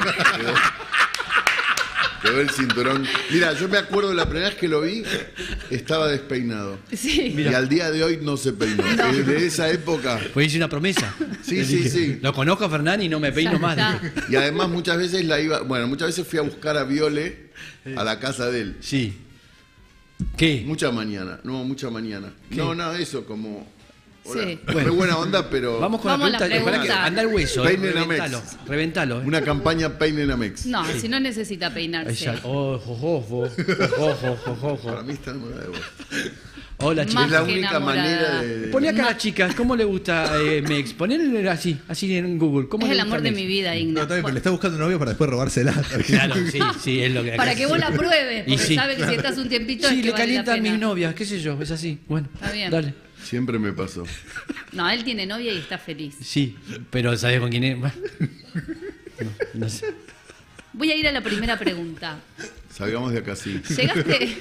Quedó el cinturón. Mira, yo me acuerdo la primera vez que lo vi, estaba despeinado. Sí. Y al día de hoy no se peinó. Desde esa época. Pues hice una promesa. Sí, Le sí, dije, sí. Lo conozco a Fernán y no me peino Ya más. está. dije. Y además muchas veces muchas veces fui a buscar a Viole a la casa de él. Sí. ¿Qué? Mucha mañana. No, eso como. Hola. Sí. Re buena onda, pero. Vamos con Vamos a la la pregunta. Espera que pregunta. anda el hueso. Peinen a Reventalo. Mex. Reventalo. Una campaña Peinen Amex. No, si no necesita Ahí peinarse. ya. Ojo. Para mí está enamorada de vos. Hola, Más chicos. Es la que única enamorada. manera de. Poné acá a las chicas, ¿cómo le gusta Mex? Ponele así en Google. ¿Cómo Es le el gusta amor de Mex? mi vida, No, Igna. también, pero le está buscando novio para después robársela. Claro, sí, es lo que Para que vos la pruebes, Y porque sí, sabe que si estás un tiempito Sí, es que le vale la calientan pena. mis novias, qué sé yo, es así. Bueno, Está bien. dale. Siempre me pasó. No, él tiene novia y está feliz. Sí, pero ¿sabes con quién es? Bueno, no sé. Voy a ir a la primera pregunta. Salgamos de acá, sí. ¿Llegaste?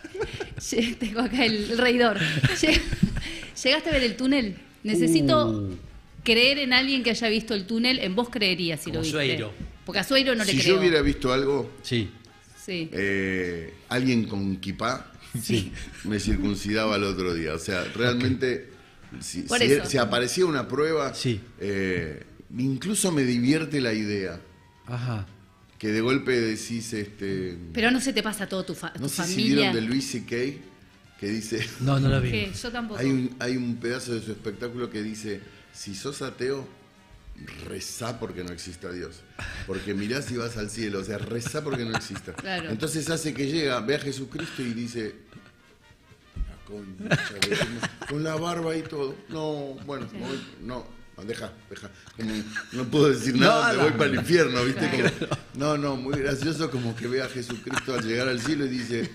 Tengo acá el reidor. ¿Llegaste a ver el túnel? Necesito creer en alguien que haya visto el túnel. En vos creería si lo Como viste. Sueiro. Porque a Sueiro no Si le creo. yo hubiera visto algo, Sí, Sí. alguien con kipá me circuncidaba el otro día. O sea, realmente, Por eso. si aparecía una prueba, Sí. incluso me divierte la idea. ajá. Que de golpe decís, Pero no se te pasa todo tu no sé si familia. vieron de Luis C.K., que dice, No lo vi. ¿Qué? Yo tampoco. hay un pedazo de su espectáculo que dice, si sos ateo, rezá porque no exista Dios. Porque mirás y vas al cielo, o sea, rezá porque no exista. Claro. Entonces hace que ve a Jesucristo y dice, "La concha de tu con la barba y todo. No, bueno, no. Deja. Como no puedo decir nada, me voy para el infierno, ¿viste? Como, muy gracioso como que ve a Jesucristo al llegar al cielo y dice,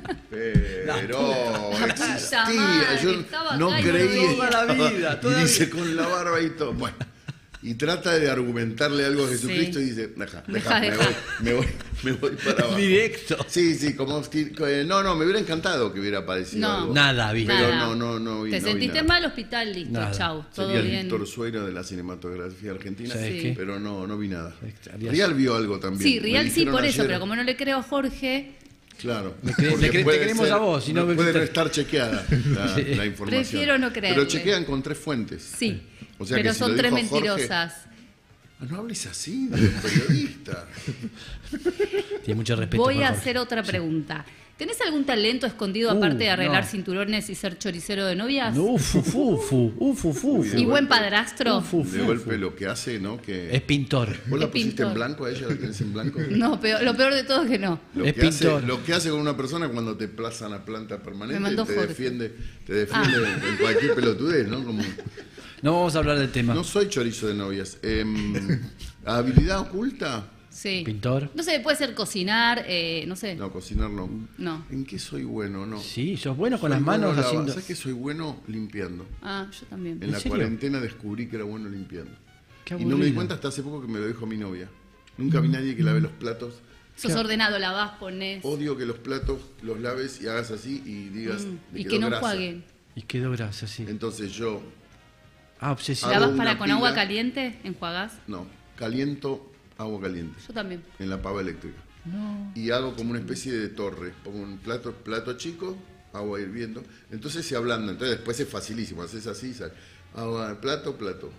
pero existía, madre, yo estaba no acá y creí. toda la vida, Y dice con la barba y todo. Bueno, y trata de argumentarle algo a Jesucristo Sí. y dice, deja, Deja. me voy para abajo. Directo. Sí, como no, me hubiera encantado que hubiera aparecido No. algo. Nada, vi. Pero Nada. no vi. Te no vi sentiste nada. mal, hospital, listo, Nada. chau. Todo Sería el bien. Víctor Sueiro de la cinematografía argentina, ¿Sabes Sí. qué? pero no vi nada. Harías- Rial vio algo también. Sí, Me Real sí, dijeron por eso, ayer. pero como no le creo a Jorge, Claro. te Porque puede queremos ser- a vos, si no- puede no estar chequeada la información. Prefiero no creerle. Pero chequean con 3 fuentes. sí. O sea que pero si son lo 3 dijo Jorge- mentirosas. No hables así de un periodista. Tiene mucho respeto. Voy por a Jorge. hacer otra pregunta. ¿Tenés algún talento escondido aparte de arreglar no. cinturones y ser choricero de novias? No, ufufu. Uy, ¿Y buen padrastro? De golpe lo que hace, ¿no? Que... Es pintor. ¿Vos la Es pusiste pintor. en blanco a ella? ¿La tenés en blanco? No, lo peor de todo es que no. Lo Es que, hace, pintor. lo que hace con una persona cuando te plazan a planta Me permanente mandó te Jorge. defiende en cualquier pelotudez, ¿no? Como, No vamos a hablar del tema. no soy chorizo de novias. ¿Habilidad oculta? Sí. Pintor. No sé, puede ser cocinar, no sé. No, cocinar no. No. ¿En qué soy bueno? No. Sí, sos bueno con Soy las manos bueno haciendo. ¿Sabes que soy bueno limpiando? Ah, yo también. En la serio? cuarentena descubrí que era bueno limpiando. Qué Y no me di aburrido. cuenta hasta hace poco que me lo dijo mi novia. Nunca vi nadie que lave los platos Sos ordenado, lavás, ponés. Odio que los platos los laves y hagas así y digas, "Me Y quedó que no grasa". jueguen. Y quedó grasa, sí. Entonces yo, Obsesivo. Hago ¿Lavás una con agua pila. caliente? ¿Enjuagás? no, caliento agua caliente Yo también. en la pava eléctrica. No. Y hago como una especie de torre. Pongo un plato chico, agua hirviendo. Entonces se ablanda. Entonces después es facilísimo. Haces así, sale. Agua, plato.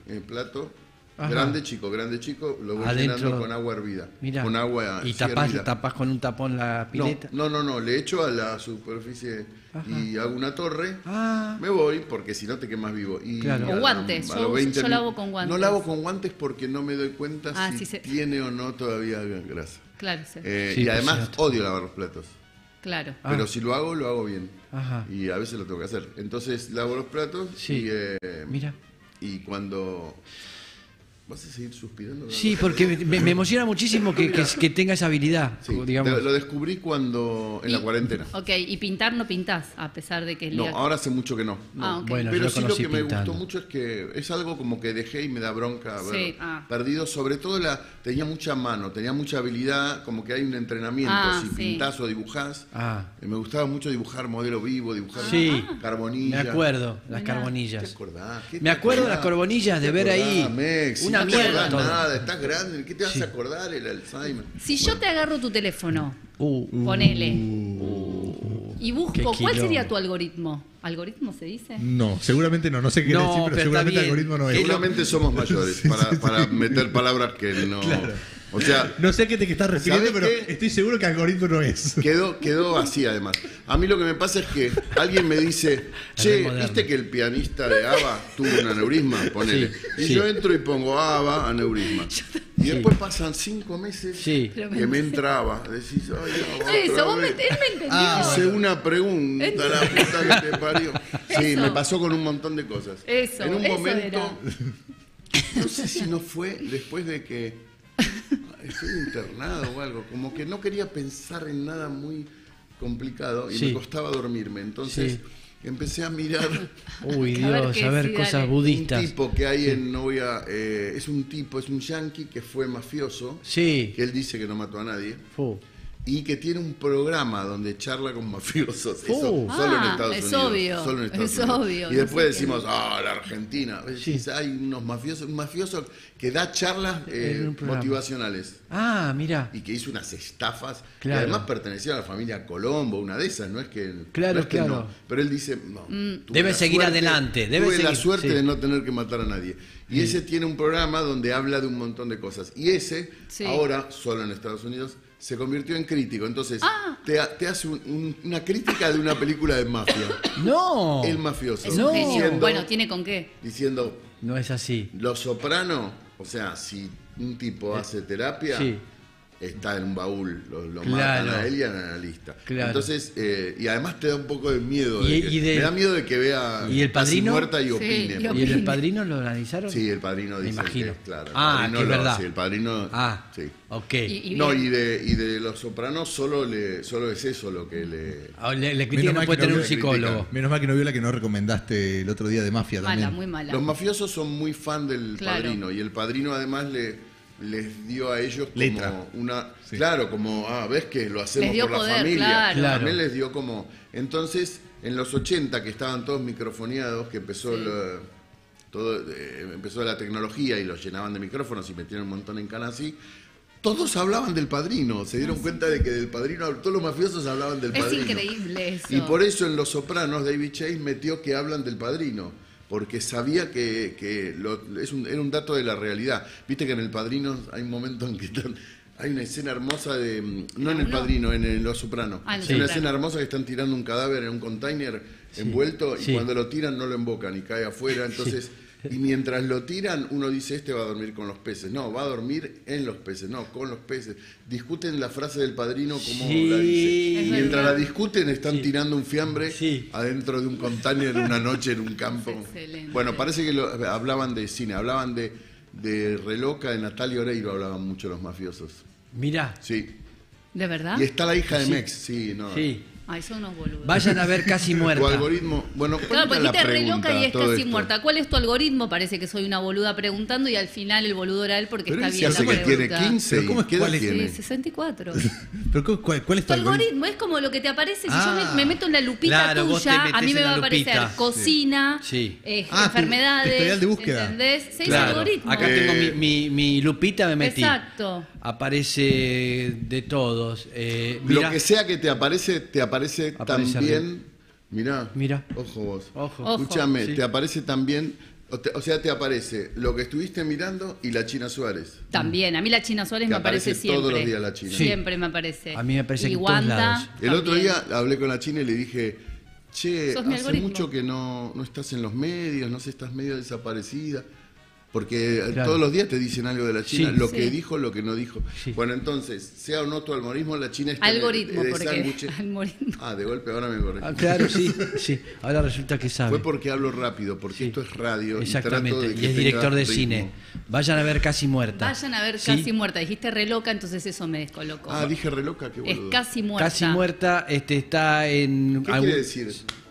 Ajá. Grande, chico. Lo voy Adentro. llenando con agua hervida. Mirá. Con agua ¿Y sí, tapás, hervida. tapás con un tapón la pileta? No. Le echo a la superficie y hago una torre. Ah. Me voy porque si no te quemas vivo. Y Claro. O guantes. a los 20 Yo lavo minutos- con guantes. No lavo con guantes porque no me doy cuenta Ah, si sí se- tiene o no todavía grasa. Claro, sí. Sí, Y por además cierto. odio lavar los platos. Claro. Ah. Pero si lo hago bien. Ajá. Y a veces lo tengo que hacer. Entonces lavo los platos Sí. Mira. y cuando... ¿Vas a seguir suspirando? Sí, porque me emociona muchísimo que tenga esa habilidad, Sí, digamos. lo descubrí cuando en la cuarentena. Ok, y pintar no pintás, a pesar de que es No, legal. ahora hace mucho que no. Ah, ok. Bueno, yo Pero lo sí lo conocí que me pintando. gustó mucho es que es algo como que dejé y me da bronca haberlo Sí, perdido. Sobre todo tenía mucha mano, tenía mucha habilidad, como que hay un entrenamiento. Si Sí. pintás o dibujás. Me gustaba mucho dibujar modelo vivo, dibujar Sí, carbonilla. me acuerdo, las Mirá. carbonillas. ¿Te acordás? ¿Qué Me te acuerdo de las acordás? carbonillas, de ¿Te ver ahí acordás, Mex? una Si no te mierda acordás todo. nada, estás grande, ¿qué te vas a acordar? El Alzheimer. Si yo te agarro tu teléfono, Uh, ponele, y busco, qué ¿cuál quilombo. sería tu algoritmo? ¿Algoritmo se dice? No, seguramente no sé qué No, quiere decir, pero pero seguramente está bien. algoritmo no es. Seguramente somos mayores para meter palabras que no... O sea, No sé a qué te estás refiriendo, ¿Sabés pero qué? estoy seguro que algoritmo no es. quedó así además. A mí lo que me pasa es que alguien me dice, che, moderno. ¿viste que el pianista de ABBA tuvo un aneurisma? Ponele. Sí, y sí. yo entro y pongo ABBA, aneurisma. Y después pasan 5 meses Sí. que me entraba. Decís, ay, ABBA, Eso, otra vos vez. él me entendió. Hice una pregunta, la puta que te parió. Sí, Eso. me pasó con un montón de cosas. Eso, en un eso momento, no sé si no fue después de que estoy internado o algo, como que no quería pensar en nada muy complicado y Sí. me costaba dormirme. Entonces Sí. empecé a mirar Uy, A ver Dios, qué a ver sí, cosas dale. un budistas. tipo que hay en novia, es un yankee que fue mafioso, Sí. que él dice que no mató a nadie. Fu. Y que tiene un programa donde charla con mafiosos. Eso, Oh. solo en Ah, Estados es Unidos. obvio, Solo en Estados es Unidos. obvio, Y no después sé decimos, la Argentina. Decís, hay unos mafiosos, un mafioso que da charlas En un programa. motivacionales. Ah, mira. Y que hizo unas estafas. Claro. Y además pertenecía a la familia Colombo, una de esas, no es que. Claro, no es que claro. no. Pero él dice, no. tuve Debe la seguir suerte- adelante, debe tuve la seguir, suerte sí. de no tener que matar a nadie. Y ese tiene un programa donde habla de un montón de cosas. Y ese, Sí. ahora, solo en Estados Unidos, se convirtió en crítico. Entonces, te hace una crítica de una película de mafia. No. El mafioso. Es No. un genio. Diciendo, Bueno, ¿tiene con qué? diciendo, No es así. Los Soprano, o sea, si un tipo hace terapia, Sí. está en un baúl, lo Claro. matan a él y a la analista. Claro. Entonces, y además te da un poco de miedo. Y me da miedo de que vea ¿Y El casi Padrino? muerta y Sí, opine. y porque- ¿Y el padrino lo analizaron? Sí, el padrino Me dice imagino. que, claro, el Ah, padrino que es lo- verdad. sí, el padrino, Ah, sí. ok. No, bien. y de Los Sopranos solo es eso lo que le... Ah, le Menos critican, no mal puede que no tener un vio- psicólogo. Menos mal que no vio la que no recomendaste el otro día de Mafia Mala, también. muy mala. Los mafiosos son muy fan del Claro. padrino y el padrino además les dio a ellos como Letra. una... Sí. Claro, como, ves que lo hacemos Les dio por la poder, familia. claro. Claro. También les dio como... Entonces, en los 80 que estaban todos microfoneados, que empezó Sí. empezó la tecnología y los llenaban de micrófonos y metieron un montón en canas así, todos hablaban del padrino. Se dieron cuenta de que del padrino, todos los mafiosos hablaban del Es padrino. increíble eso. Y por eso en Los Sopranos David Chase metió que hablan del padrino, porque sabía que era un dato de la realidad. Viste que en El Padrino hay un momento en que hay una escena hermosa de... No en El uno? Padrino, en Los Sopranos. Ah, en Los Hay una Soprano. escena hermosa que están tirando un cadáver en un container envuelto y sí. cuando lo tiran no lo embocan y cae afuera. Entonces... Y mientras lo tiran, uno dice, este va a dormir con los peces. No, va a dormir en los peces, no, con los peces. Discuten la frase del padrino como Sí. la dice. Es Mientras verdad. la discuten, están Sí. tirando un fiambre Sí. adentro de un container una noche en un campo. Es excelente. Bueno, parece que hablaban de cine, hablaban de Reloca, de Natalia Oreiro, hablaban mucho los mafiosos. Mirá. Sí. ¿De verdad? Y está la hija de Sí. Mex, sí, no. Sí. Ay, son unos boludos. Vayan a ver Casi Tu Muerta. algoritmo. Bueno, ¿cuál Claro, era porque la dijiste re pregunta loca y a es todo casi esto? muerta. ¿Cuál es tu algoritmo? Parece que soy una boluda preguntando y al final el boludo era él porque Pero está él se bien hace la que tiene pregunta. 15. Pero ¿cómo es- ¿Qué edad cuál es? tiene? Sí, 64. Pero ¿cuál es Tu algoritmo es como lo que te aparece. Si Ah. yo me meto en la lupita Claro, vos te tuya, a metés mí me en va a la aparecer lupita. cocina, Sí. Tu enfermedades. historial de búsqueda. ¿Entendés? 6 Claro. algoritmos. Acá tengo mi lupita, me metí. Exacto. Aparece de todos. Lo Mirá. que sea que te aparece Aparece también. Mirá. Mirá. Ojo vos. Ojo. Escúchame, Sí. te aparece también. O sea, te aparece lo que estuviste mirando y la China Suárez. También, a mí la China Suárez Te me aparece aparece siempre. todos los días la China. Sí. Siempre me aparece. A mí me parece y que en todos Wanda lados. El otro también. día hablé con la China y le dije, che, Sos mi hace algoritmo. mucho que no estás en los medios, no sé, estás medio desaparecida. Porque Claro. todos los días te dicen algo de la China, Sí. lo Sí. que dijo, lo que no dijo. Sí. Bueno, entonces, sea o no tu algoritmo, la China está Algoritmo, de porque sándwiches. algoritmo. Ah, de golpe ahora me corregí. Ah, claro, sí, sí. Ahora resulta que sabe. Fue porque hablo rápido, porque Sí. esto es radio. Exactamente. Y, trato de Y que es tenga director de ritmo. cine. Vayan a ver Casi Muerta. Vayan a ver ¿Sí? Casi Muerta. Dijiste re loca, entonces eso me descolocó. Ah, dije re loca, qué es boludo. Casi Muerta. Casi Muerta está en. ¿Qué quiere decir?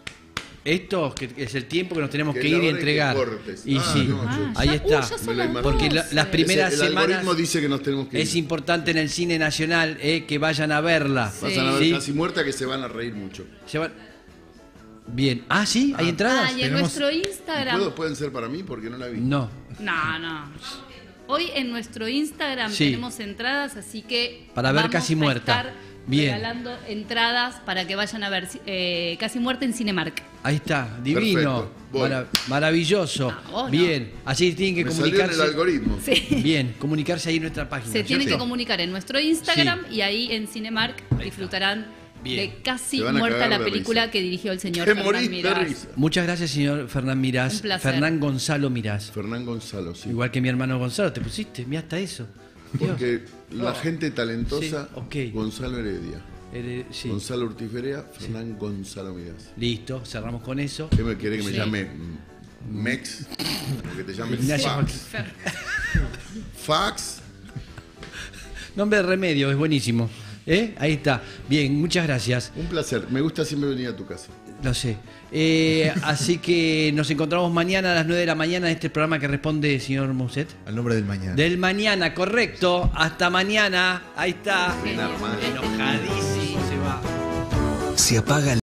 Esto que es el tiempo que nos tenemos Que que es la ir y hora de que entregar. cortes. Y Ah, sí, no, ahí ya- está. ya son Me lo las imagino. Porque las 12. primeras El semanas algoritmo dice que nos tenemos que ir. es importante en el cine nacional que vayan a verla. Sí. Vayan a ver ¿Sí? Casi Muerta que se van a reír mucho. Se van- Bien. Ah, sí, hay entradas. Ah, y en Tenemos- nuestro Instagram. ¿Pueden ser para mí? Porque no la vi. No. No. Hoy en nuestro Instagram Sí. tenemos entradas, así que Para ver vamos Casi a Muerta. estar Bien. regalando entradas para que vayan a ver Casi Muerta en Cinemark. Ahí está, divino, Perfecto. Voy. maravilloso. No, vos no. Bien, así tienen que Me salió en el comunicarse. algoritmo. Sí. Bien, comunicarse ahí en nuestra página. Se tienen que ¿cierto? comunicar en nuestro Instagram Sí. y ahí en Cinemark disfrutarán Bien. de Casi Se van a Muerta, cagar la de película risa. que dirigió el señor Te Fernán morís de Mirás. risa. Muchas gracias, señor Fernán Mirás. Un placer. Fernán Gonzalo Mirás. Fernán Gonzalo, sí. Igual que mi hermano Gonzalo, ¿te pusiste? Mira hasta eso. Dios. Porque la gente talentosa, Sí, ok. Gonzalo Heredia. Sí. Gonzalo Urtiferea, Fernán Gonzalo Mirás. Listo, cerramos con eso. ¿Qué me quiere que me Sí. llame Mex? O que te llame Ignacio Fax. Fax. Nombre de remedio, es buenísimo. Ahí está. Bien, muchas gracias. Un placer. Me gusta siempre venir a tu casa. Lo sé. Así que nos encontramos mañana a las 9 de la mañana en este programa que responde señor Mousset. Al nombre del mañana. Del mañana, correcto. Hasta mañana. Ahí está. Bien armado. Enojadísimo se va. Se apaga